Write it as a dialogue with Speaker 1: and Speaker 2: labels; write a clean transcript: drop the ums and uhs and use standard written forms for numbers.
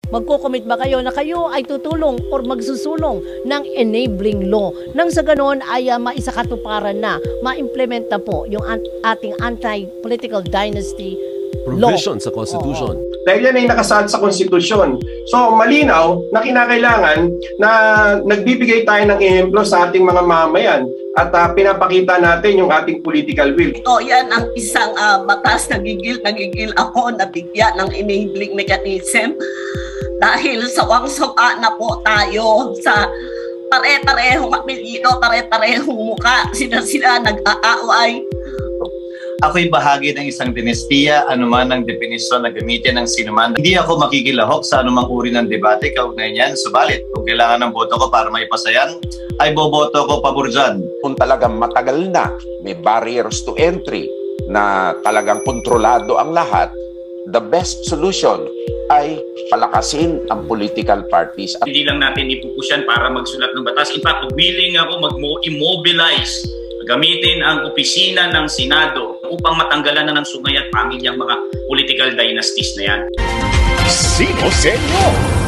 Speaker 1: Magko-commit ba kayo na kayo ay tutulong or magsusulong ng enabling law nang sa ganon ay maisakatuparan na, ma-implement na po yung ating anti-political dynasty
Speaker 2: provision sa Constitution.
Speaker 3: Dahil yan ay nakasaad sa Konstitusyon. So malinaw na kinakailangan na nagbibigay tayo ng ehemplo sa ating mga mamayan at pinapakita natin yung ating political will.
Speaker 4: Ito, yan ang isang batas na nagigil ako na bigyan ng enabling mechanism dahil sawang-sawa na po tayo sa pare-parehong apelyido, pare-parehong muka, sila nag-aaway.
Speaker 5: Ako'y bahagi ng isang dinastiya, anuman ang definisyon na gamitin ng sinuman. Hindi ako makikilahok sa anumang uri ng debate kaugnay niyan. Subalit, kung kailangan ng boto ko para maipasayan, ay boboto ko pabor dyan.
Speaker 6: Kung talagang matagal na, may barriers to entry na talagang kontrolado ang lahat, the best solution ay palakasin ang political parties.
Speaker 7: Hindi lang natin ipupusyan para magsulat ng batas. In fact, willing ako mag-immobilize, gamitin ang opisina ng Senado upang matanggalan na ng sungay at pamilyang mga political dynasties na yan.
Speaker 8: Sino Senyo?